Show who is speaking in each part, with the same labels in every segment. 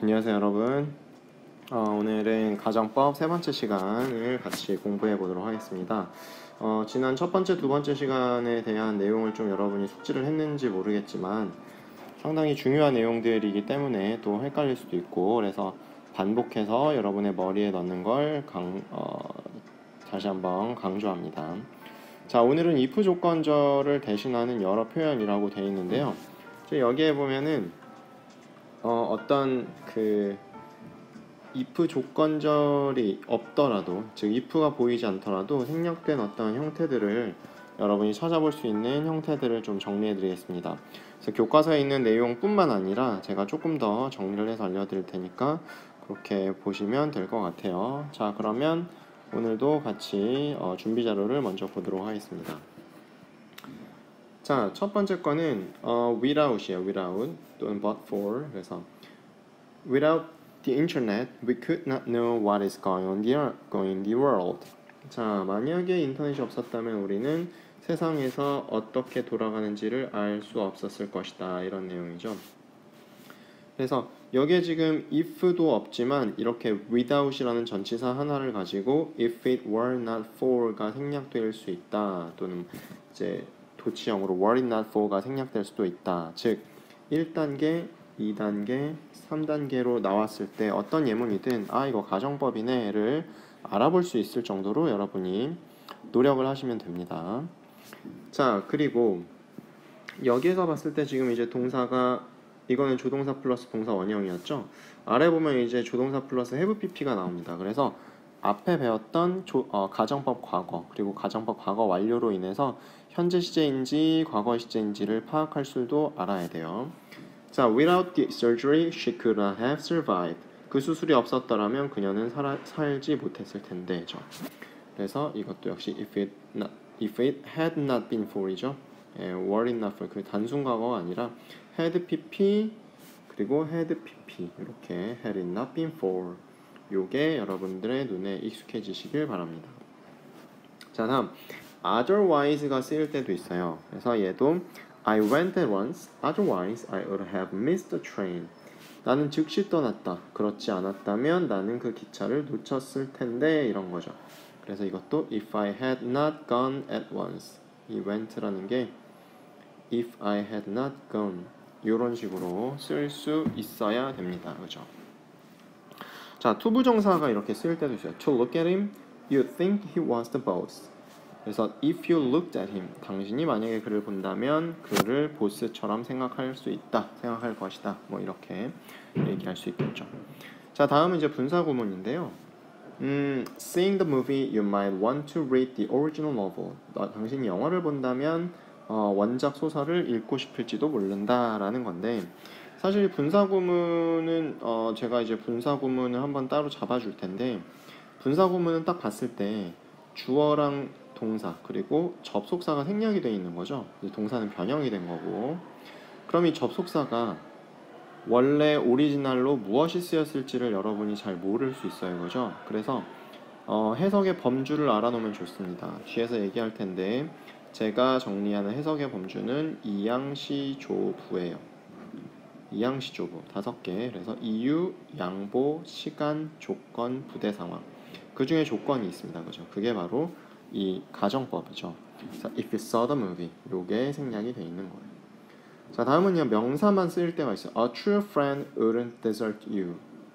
Speaker 1: 안녕하세요 여러분. 오늘은 가정법 세 번째 시간을 같이 공부해 보도록 하겠습니다. 지난 첫 번째, 두 번째 시간에 대한 내용을 좀 여러분이 숙지를 했는지 모르겠지만 상당히 중요한 내용들이기 때문에 또 헷갈릴 수도 있고, 그래서 반복해서 여러분의 머리에 넣는 걸 다시 한번 강조합니다. 자, 오늘은 if 조건절을 대신하는 여러 표현이라고 되어 있는데요. 여기에 보면은 어떤 if 조건절이 없더라도, 즉 if가 보이지 않더라도 생략된 어떤 형태들을 여러분이 찾아볼 수 있는 형태들을 좀 정리해 드리겠습니다. 그래서 교과서에 있는 내용뿐만 아니라 제가 조금 더 정리를 해서 알려드릴 테니까 그렇게 보시면 될 것 같아요. 자, 그러면 오늘도 같이 준비 자료를 먼저 보도록 하겠습니다. 자, 첫 번째 거는 without이에요. without 또는 but for. 그래서 without the internet, we could not know what is going on in the world. 자, 만약에 인터넷이 없었다면 우리는 세상에서 어떻게 돌아가는지를 알 수 없었을 것이다. 이런 내용이죠. 그래서 여기에 지금 if도 없지만 이렇게 without이라는 전치사 하나를 가지고 if it were not for가 생략될 수 있다. 또는 이제 도치형으로 were it not for가 생략될 수도 있다. 즉 1단계, 2단계, 3단계로 나왔을 때 어떤 예문이든 이거 가정법이네를 알아볼 수 있을 정도로 여러분이 노력을 하시면 됩니다. 자, 그리고 여기에서 봤을 때 지금 이제 동사가, 이거는 조동사 플러스 동사 원형이었죠. 아래 보면 이제 조동사 플러스 have pp가 나옵니다. 그래서 앞에 배웠던 가정법 과거 그리고 가정법 과거 완료로 인해서 현재 시제인지 과거 시제인지를 파악할 줄도 알아야 돼요. 자, without the surgery, she could not have survived. 그 수술이 없었더라면 그녀는 살지 못했을 텐데죠. 그래서 이것도 역시 if it had not been for이죠. were it not for, 그 단순 과거가 아니라 had pp 그리고 had pp 이렇게 had it not been for, 요게 여러분들의 눈에 익숙해지시길 바랍니다. 자, 다음 otherwise가 쓰일 때도 있어요. 그래서 얘도 I went at once, otherwise I would have missed the train. 나는 즉시 떠났다. 그렇지 않았다면 나는 그 기차를 놓쳤을 텐데, 이런 거죠. 그래서 이것도 if I had not gone at once, 이 went라는 게 if I had not gone 이런 식으로 쓸 수 있어야 됩니다. 그죠? 자, 투부정사가 이렇게 쓰일 때도 있어요. To look at him, you think he was the boss. 그래서 if you looked at him, 당신이 만약에 그를 본다면 그를 보스처럼 생각할 수 있다, 생각할 것이다, 뭐 이렇게 얘기할 수 있겠죠. 자, 다음은 이제 분사구문인데요. Seeing the movie, you might want to read the original novel. 당신이 영화를 본다면 원작 소설을 읽고 싶을지도 모른다라는 건데, 사실 분사구문은 제가 이제 분사구문을 한번 따로 잡아줄 텐데, 분사구문은 딱 봤을 때 주어랑 동사 그리고 접속사가 생략이 되어 있는 거죠. 동사는 변형이 된 거고, 그럼 이 접속사가 원래 오리지널로 무엇이 쓰였을지를 여러분이 잘 모를 수 있어요. 그죠? 그래서 해석의 범주를 알아놓으면 좋습니다. 뒤에서 얘기할 텐데 제가 정리하는 해석의 범주는 이양시조부예요. 이양시조부 5개. 그래서 이유, 양보, 시간, 조건, 부대 상황. 그 중에 조건이 있습니다. 그죠? 그게 바로 이 가정법이죠. 자, if you saw the movie, 요게 생략이 돼 있는 거예요. 자, 다음은요, 명사만 쓰일 때가 있어요. A true friend wouldn't desert you.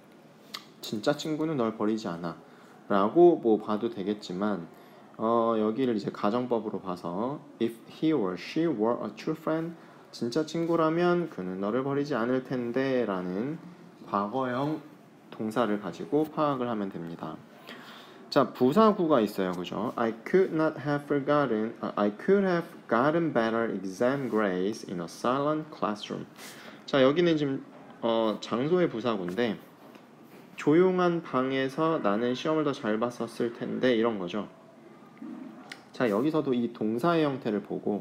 Speaker 1: 진짜 친구는 널 버리지 않아 라고 뭐 봐도 되겠지만, 여기를 이제 가정법으로 봐서 if he or she were a true friend, 진짜 친구라면 그는 너를 버리지 않을 텐데 라는 과거형 동사를 가지고 파악을 하면 됩니다. 자, 부사구가 있어요. 그죠? I could have gotten better exam grades in a silent classroom. 자, 여기는 지금 장소의 부사구인데, 조용한 방에서 나는 시험을 더 잘 봤었을 텐데, 이런 거죠. 자, 여기서도 이 동사의 형태를 보고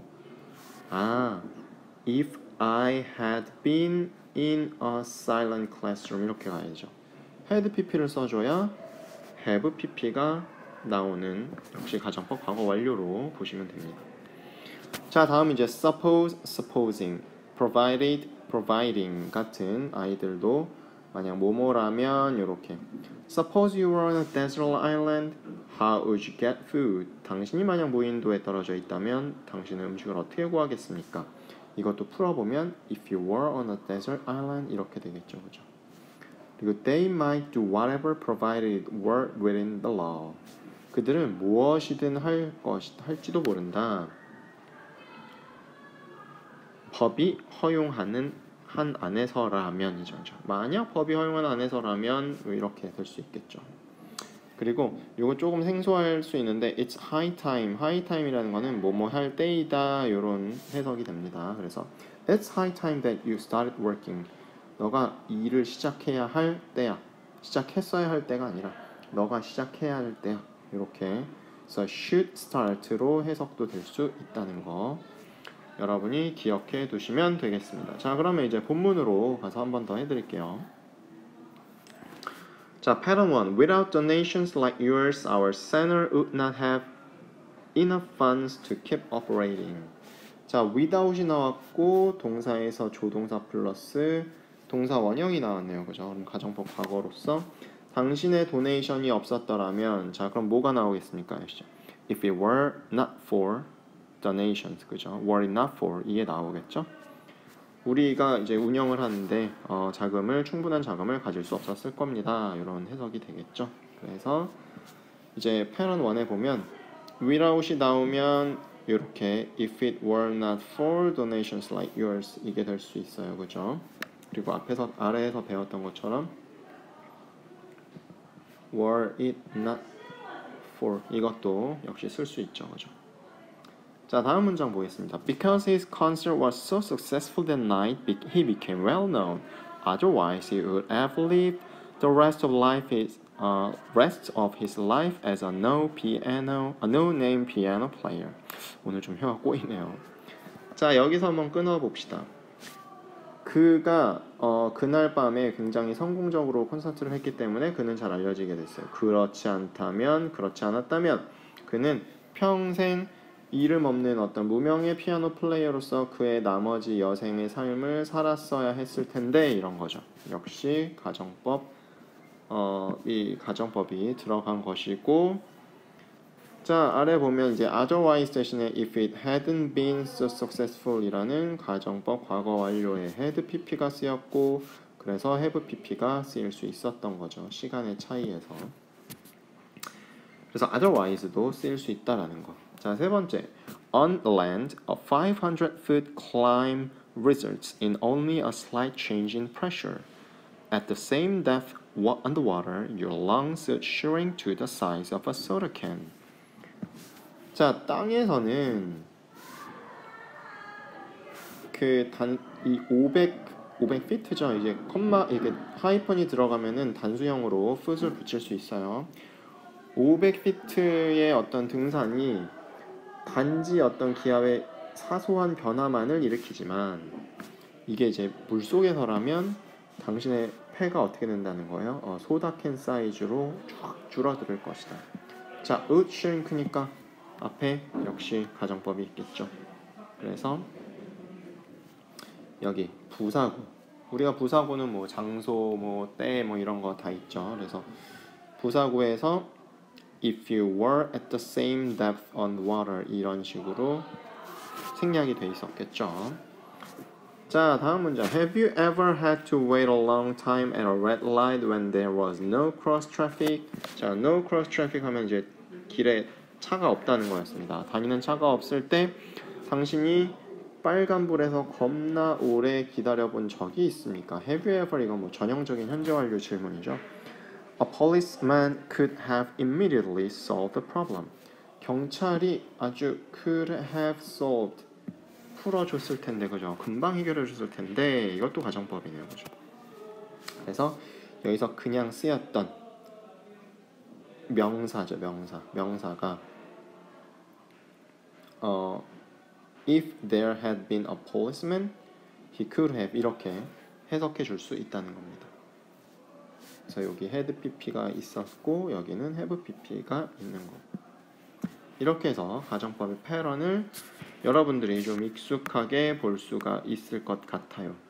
Speaker 1: if I had been in a silent classroom 이렇게 가야죠. had pp를 써줘야 have pp가 나오는, 역시 가정법 과거 완료로 보시면 됩니다. 자, 다음 이제 suppose, supposing, provided, providing 같은 아이들도 만약 뭐뭐라면 이렇게 Suppose you were on a desert island, how would you get food? 당신이 만약 무인도에 떨어져 있다면 당신은 음식을 어떻게 구하겠습니까? 이것도 풀어보면 If you were on a desert island 이렇게 되겠죠, 그죠? 그리고 They might do whatever provided it were within the law. 그들은 무엇이든 할지도 모른다. 법이 허용하는 한 안에서라면이죠. 만약 법이 허용하는 안에서라면 이렇게 될 수 있겠죠. 그리고 이거 조금 생소할 수 있는데 It's high time. high time이라는 거는 뭐뭐 할 때이다 이런 해석이 됩니다. 그래서 It's high time that you started working. 너가 일을 시작해야 할 때야. 시작했어야 할 때가 아니라 너가 시작해야 할 때야. 이렇게 그래서 should start로 해석도 될 수 있다는 거 여러분이 기억해 두시면 되겠습니다. 자, 그러면 이제 본문으로 가서 한 번 더 해드릴게요. 자, pattern 1. Without donations like yours, our center would not have enough funds to keep operating. 자, without이 나왔고 동사에서 조동사 플러스 동사 원형이 나왔네요. 그죠? 그럼 가정법 과거로서 당신의 도네이션이 없었더라면 자, 그럼 뭐가 나오겠습니까? If it were not for donations, 그죠? were it not for 이게 나오겠죠? 우리가 이제 운영을 하는데 충분한 자금을 가질 수 없었을 겁니다. 이런 해석이 되겠죠. 그래서 이제 패런 1에 보면 without이 나오면 이렇게 if it were not for donations like yours 이게 될 수 있어요. 그죠? 그리고 아래에서 배웠던 것처럼 were it not for 이것도 역시 쓸 수 있죠. 그죠? 자, 다음 문장 보겠습니다. Because his concert was so successful that night, he became well known. Otherwise, he would have lived the rest of his life as a no-name piano player. 오늘 좀 혀가 꼬이네요. 자, 여기서 한번 끊어봅시다. 그가 그날 밤에 굉장히 성공적으로 콘서트를 했기 때문에 그는 잘 알려지게 됐어요. 그렇지 않았다면 그는 평생 이름 없는 어떤 무명의 피아노 플레이어로서 그의 나머지 여생의 삶을 살았어야 했을 텐데 이런 거죠. 역시 이 가정법이 들어간 것이고 자, 아래 보면 이제 otherwise 대신에 if it hadn't been so successful 이라는 가정법 과거 완료에 had pp가 쓰였고 그래서 have pp가 쓰일 수 있었던 거죠. 시간의 차이에서. 그래서 otherwise도 쓰일 수 있다라는 거. 자, 세 번째. On land, a 500-foot climb results in only a slight change in pressure. At the same depth underwater, your lungs shrink to the size of a soda can. 자, 땅에서는 이 500피트죠. 이제 이게 하이펀이 들어가면은 단수형으로 foot을 붙일 수 있어요. 500피트의 어떤 등산이 단지 어떤 기압의 사소한 변화만을 일으키지만 이게 이제 물속에서라면 당신의 폐가 어떻게 된다는 거예요? 소다캔 사이즈로 쫙 줄어들 것이다. 자, would shrink니까 앞에 역시 가정법이 있겠죠. 그래서 여기 부사구 우리가 부사구는 뭐 장소, 때 이런 거 다 있죠. 그래서 부사구에서 if you were at the same depth on water 이런 식으로 생략이 돼 있었겠죠. 자, 다음 문장. Have you ever had to wait a long time at a red light when there was no cross traffic? 자, no cross traffic 하면 이제 길에 차가 없다는 거였습니다. 다니는 차가 없을 때 당신이 빨간불에서 겁나 오래 기다려본 적이 있습니까? Have you ever 이건 전형적인 현재 완료 질문이죠. A policeman could have immediately solved the problem. 경찰이 아주 could have solved 풀어줬을 텐데, 그죠? 금방 해결해줬을 텐데 이것도 가정법이네요, 그죠? 그래서 여기서 그냥 쓰였던 명사죠, 명사가 if there had been a policeman, he could have 이렇게 해석해 줄 수 있다는 겁니다. 그래서 여기 had pp가 있었고 여기는 have pp가 있는 거. 이렇게 해서 가정법의 패런을 여러분들이 좀 익숙하게 볼 수가 있을 것 같아요.